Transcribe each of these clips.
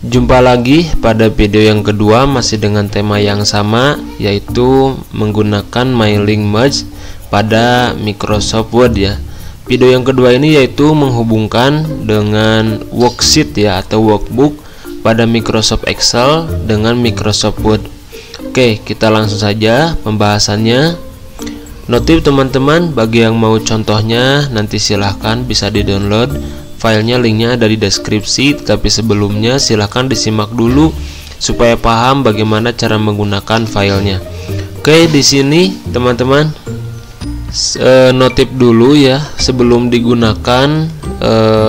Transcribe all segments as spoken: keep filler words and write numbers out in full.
Jumpa lagi pada video yang kedua, masih dengan tema yang sama, yaitu menggunakan mailing merge pada Microsoft Word ya. Video yang kedua ini yaitu menghubungkan dengan worksheet ya atau workbook pada Microsoft Excel dengan Microsoft Word. Oke, kita langsung saja pembahasannya. Notif teman-teman, bagi yang mau contohnya nanti silahkan bisa di-download. Filenya, linknya ada di deskripsi, tetapi sebelumnya silahkan disimak dulu supaya paham bagaimana cara menggunakan filenya. Oke, di sini teman-teman e, notif dulu ya sebelum digunakan. E,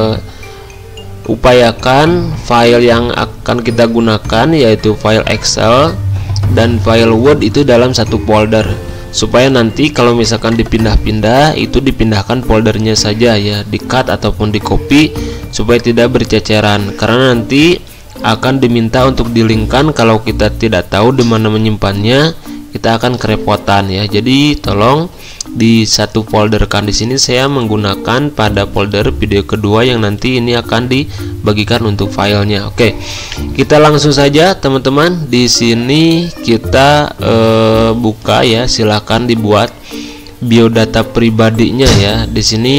upayakan file yang akan kita gunakan yaitu file Excel dan file Word itu dalam satu folder, supaya nanti kalau misalkan dipindah-pindah itu dipindahkan foldernya saja ya, di cut ataupun di copy supaya tidak berceceran, karena nanti akan diminta untuk dilingkan. Kalau kita tidak tahu di mana menyimpannya, kita akan kerepotan ya. Jadi tolong di satu folder kan. Di sini saya menggunakan pada folder video kedua yang nanti ini akan dibagikan untuk filenya. Oke, kita langsung saja teman-teman. Di sini kita eh, buka ya, silahkan dibuat biodata pribadinya ya. Di sini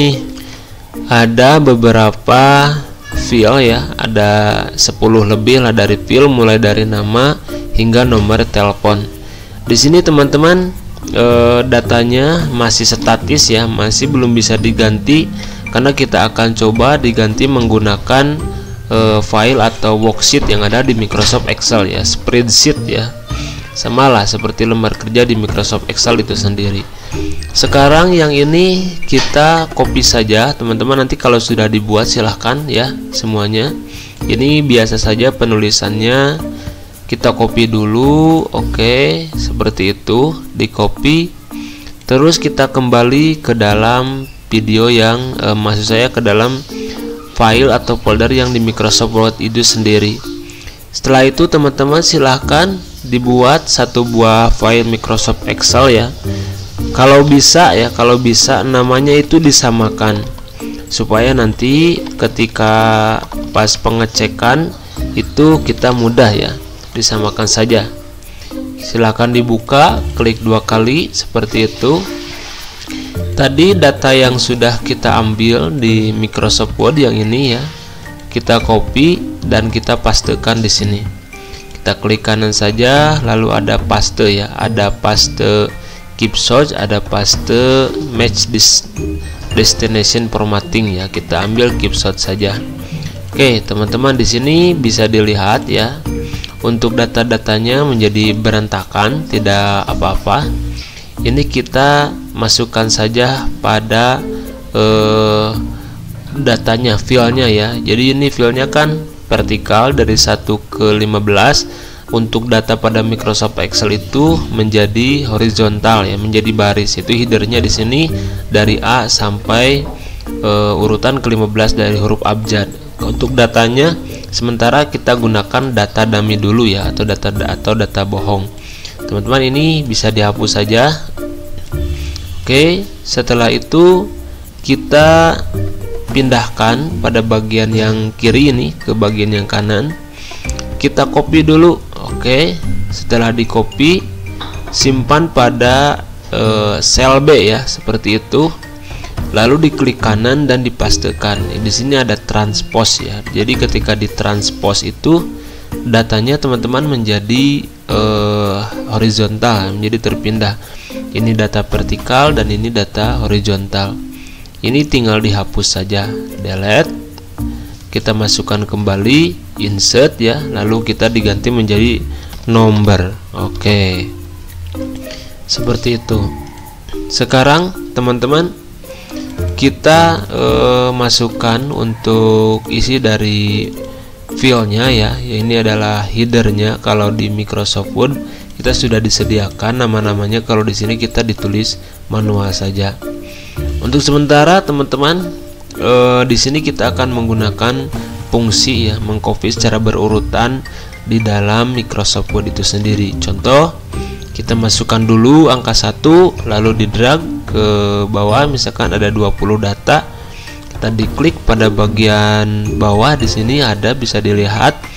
ada beberapa file ya, ada sepuluh lebih lah dari file, mulai dari nama hingga nomor telepon. Di sini teman-teman e, datanya masih statis ya, masih belum bisa diganti karena kita akan coba diganti menggunakan e, file atau worksheet yang ada di Microsoft Excel ya, spreadsheet ya, sama lah seperti lembar kerja di Microsoft Excel itu sendiri. Sekarang yang ini kita copy saja teman-teman, nanti kalau sudah dibuat silahkan ya semuanya. Ini biasa saja penulisannya, kita copy dulu. Oke, seperti itu, di copy. Terus kita kembali ke dalam video yang eh, maksud saya ke dalam file atau folder yang di Microsoft Word itu sendiri. Setelah itu teman-teman silahkan dibuat satu buah file Microsoft Excel ya. Kalau bisa ya, kalau bisa namanya itu disamakan supaya nanti ketika pas pengecekan itu kita mudah ya. Disamakan saja. Silahkan dibuka, klik dua kali seperti itu. Tadi data yang sudah kita ambil di Microsoft Word yang ini ya, kita copy dan kita pastekan di sini. Kita klik kanan saja, lalu ada paste ya, ada paste keep short, ada paste match this destination formatting ya. Kita ambil keep short saja. Oke, teman-teman, di sini bisa dilihat ya. Untuk data-datanya menjadi berantakan, tidak apa-apa. Ini kita masukkan saja pada eh, datanya, filenya ya. Jadi ini filenya kan vertikal dari satu ke lima belas. Untuk data pada Microsoft Excel itu menjadi horizontal ya, menjadi baris. Itu headernya di sini dari A sampai uh, urutan ke lima belas dari huruf abjad. Untuk datanya sementara kita gunakan data dummy dulu ya, atau data atau data bohong. Teman-teman, ini bisa dihapus saja. Oke, setelah itu kita pindahkan pada bagian yang kiri ini ke bagian yang kanan. Kita copy dulu. Oke, setelah di copy simpan pada e, sel B ya, seperti itu. Lalu diklik kanan dan dipastekan. Di sini ada transpose ya. Jadi ketika ditranspose itu datanya teman-teman menjadi e, horizontal, menjadi terpindah. Ini data vertikal dan ini data horizontal. Ini tinggal dihapus saja, delete. Kita masukkan kembali, insert ya, lalu kita diganti menjadi nomor. Oke, seperti itu. Sekarang teman-teman kita e, masukkan untuk isi dari filenya ya. Ini adalah headernya. Kalau di Microsoft Word kita sudah disediakan nama-namanya, kalau di sini kita ditulis manual saja. Untuk sementara teman-teman, E, di sini kita akan menggunakan fungsi ya, mengcopy secara berurutan di dalam Microsoft Word itu sendiri. Contoh, kita masukkan dulu angka satu, lalu di drag ke bawah, misalkan ada dua puluh data. Kita diklik pada bagian bawah, di sini ada bisa dilihat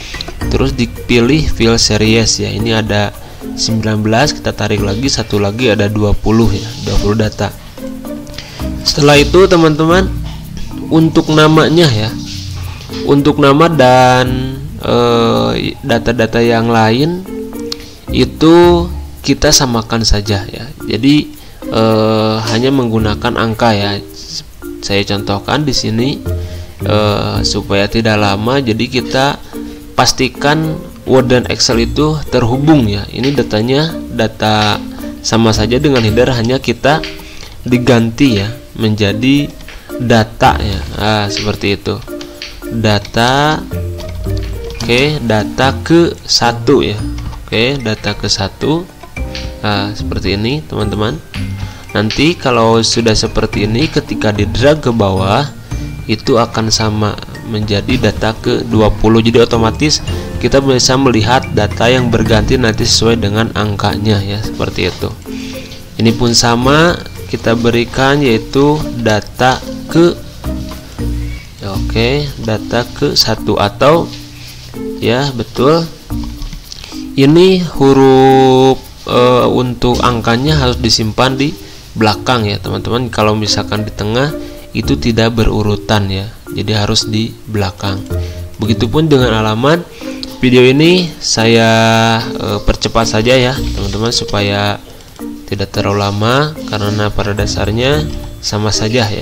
terus dipilih file series ya. Ini ada sembilan belas, kita tarik lagi satu lagi, ada dua puluh ya, dua puluh data. Setelah itu teman-teman, untuk namanya ya, untuk nama dan data-data eh, yang lain itu kita samakan saja ya. Jadi eh, hanya menggunakan angka ya. Saya contohkan di sini eh, supaya tidak lama. Jadi kita pastikan Word dan Excel itu terhubung ya. Ini datanya data sama saja dengan header, hanya kita diganti ya menjadi data ya. Nah, seperti itu. Data, oke, data ke satu ya. Oke, data ke satu. Nah, seperti ini teman-teman. Nanti kalau sudah seperti ini, ketika di drag ke bawah itu akan sama menjadi data ke dua puluh. Jadi otomatis kita bisa melihat data yang berganti nanti sesuai dengan angkanya ya, seperti itu. Ini pun sama, kita berikan yaitu data ke ya, oke, data ke satu atau ya betul. Ini huruf e, untuk angkanya harus disimpan di belakang ya teman-teman. Kalau misalkan di tengah itu tidak berurutan ya, jadi harus di belakang. Begitupun dengan alamat. Video ini saya e, percepat saja ya teman-teman supaya tidak terlalu lama, karena pada dasarnya sama saja ya.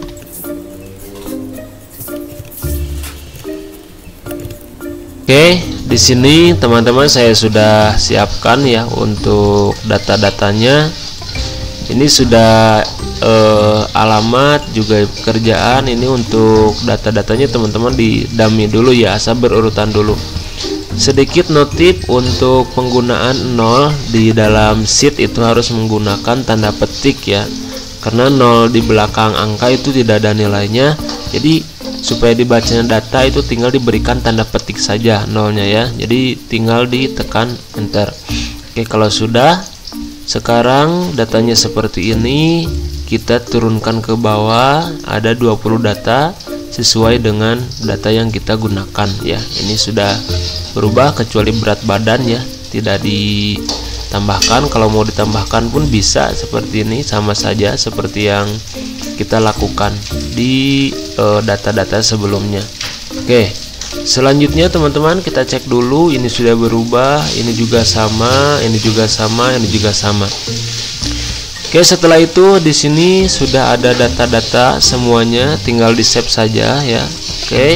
Oke, di sini teman-teman saya sudah siapkan ya untuk data-datanya. Ini sudah eh, alamat juga pekerjaan. Ini untuk data-datanya teman-teman di dummy dulu ya, asal berurutan dulu. Sedikit notif untuk penggunaan nol di dalam sheet itu harus menggunakan tanda petik ya, karena nol di belakang angka itu tidak ada nilainya. Jadi supaya dibacanya data itu tinggal diberikan tanda petik saja nolnya ya, jadi tinggal ditekan enter. Oke, kalau sudah, sekarang datanya seperti ini, kita turunkan ke bawah, ada dua puluh data sesuai dengan data yang kita gunakan ya. Ini sudah berubah kecuali berat badan ya, tidak ditambahkan. Kalau mau ditambahkan pun bisa seperti ini, sama saja seperti yang kita lakukan di data-data uh, sebelumnya. Oke, selanjutnya teman-teman kita cek dulu, ini sudah berubah, ini juga sama, ini juga sama, ini juga sama. Oke, setelah itu di sini sudah ada data-data semuanya, tinggal di save saja ya. Oke,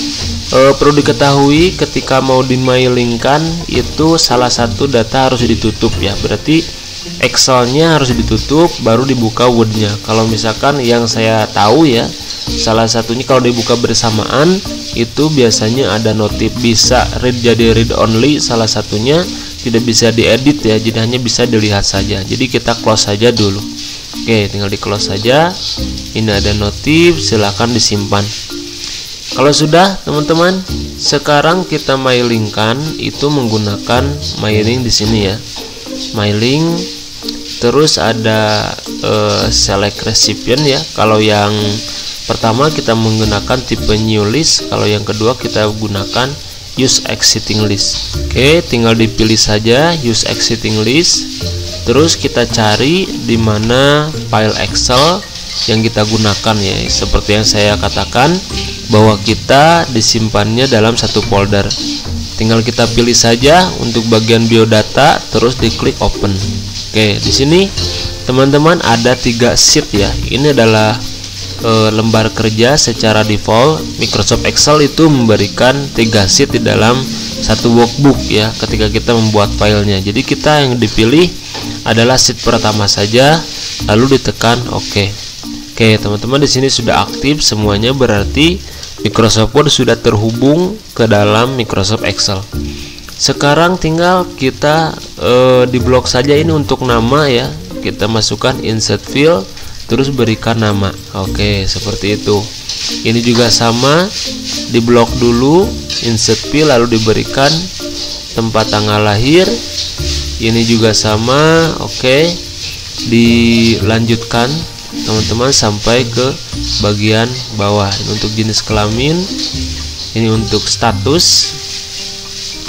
e, perlu diketahui ketika mau dimailingkan itu salah satu data harus ditutup ya, berarti Excelnya harus ditutup baru dibuka Wordnya. Kalau misalkan yang saya tahu ya, salah satunya kalau dibuka bersamaan itu biasanya ada notif, bisa read jadi read only, salah satunya tidak bisa diedit ya, jadi hanya bisa dilihat saja. Jadi kita close saja dulu. Oke, tinggal di close saja. Ini ada notif, silahkan disimpan. Kalau sudah teman-teman, sekarang kita mailingkan itu menggunakan mailing di sini ya. Mailing, terus ada uh, select recipient ya. Kalau yang pertama kita menggunakan tipe new list, kalau yang kedua kita gunakan use existing list. Oke, tinggal dipilih saja use existing list. Terus kita cari di mana file Excel yang kita gunakan ya. Seperti yang saya katakan bahwa kita disimpannya dalam satu folder. Tinggal kita pilih saja untuk bagian biodata, terus diklik open. Oke, di sini teman-teman ada tiga sheet ya. Ini adalah e, lembar kerja secara default. Microsoft Excel itu memberikan tiga sheet di dalam satu workbook ya ketika kita membuat filenya. Jadi kita yang dipilih adalah sheet pertama saja, lalu ditekan oke. Oke, teman-teman di sini sudah aktif semuanya, berarti Microsoft Word sudah terhubung ke dalam Microsoft Excel. Sekarang tinggal kita e, di blok saja ini untuk nama ya. Kita masukkan insert field, terus berikan nama. Oke, seperti itu. Ini juga sama, di blok dulu insert field lalu diberikan tempat tanggal lahir. Ini juga sama. Oke, dilanjutkan teman-teman sampai ke bagian bawah. Ini untuk jenis kelamin, ini untuk status.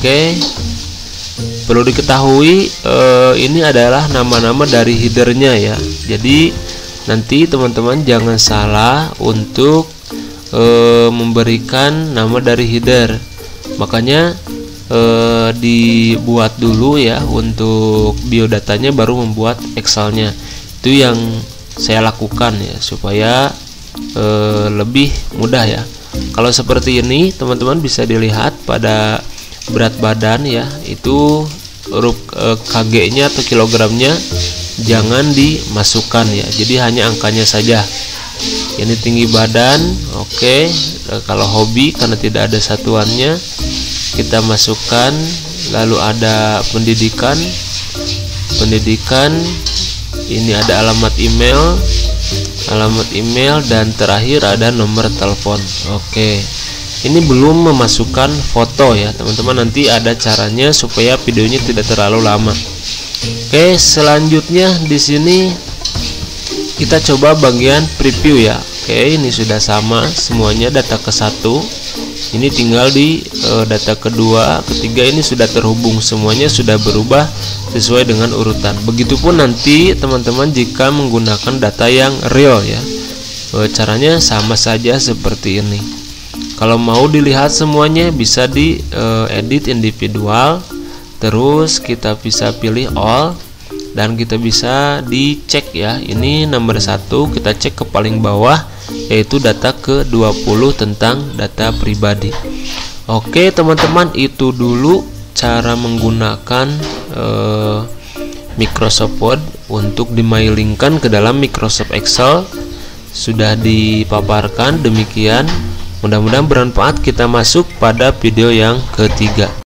Oke, perlu diketahui eh, ini adalah nama-nama dari headernya ya. Jadi nanti teman-teman jangan salah untuk eh, memberikan nama dari header. Makanya eh, dibuat dulu ya untuk biodatanya, baru membuat Excelnya. Itu yang saya lakukan ya, supaya eh, lebih mudah ya. Kalau seperti ini teman-teman bisa dilihat pada berat badan ya, itu huruf eh, K G-nya atau kilogramnya jangan dimasukkan ya, jadi hanya angkanya saja. Ini tinggi badan, oke. E, kalau hobi karena tidak ada satuannya, kita masukkan. Lalu ada pendidikan, pendidikan. Ini ada alamat email, alamat email, dan terakhir ada nomor telepon. Oke. Ini belum memasukkan foto ya teman-teman, nanti ada caranya supaya videonya tidak terlalu lama. Oke, selanjutnya di sini kita coba bagian preview ya. Oke, ini sudah sama semuanya, data ke satu. Ini tinggal di e, data kedua, ketiga ini sudah terhubung, semuanya sudah berubah sesuai dengan urutan. Begitupun nanti teman-teman jika menggunakan data yang real ya. E, caranya sama saja seperti ini. Kalau mau dilihat semuanya bisa di uh, edit individual, terus kita bisa pilih all, dan kita bisa dicek ya. Ini nomor satu, kita cek ke paling bawah, yaitu data ke dua puluh tentang data pribadi. Oke teman-teman, itu dulu cara menggunakan uh, Microsoft Word untuk dimailingkan ke dalam Microsoft Excel. Sudah dipaparkan demikian. Mudah-mudahan bermanfaat. Kita masuk pada video yang ketiga.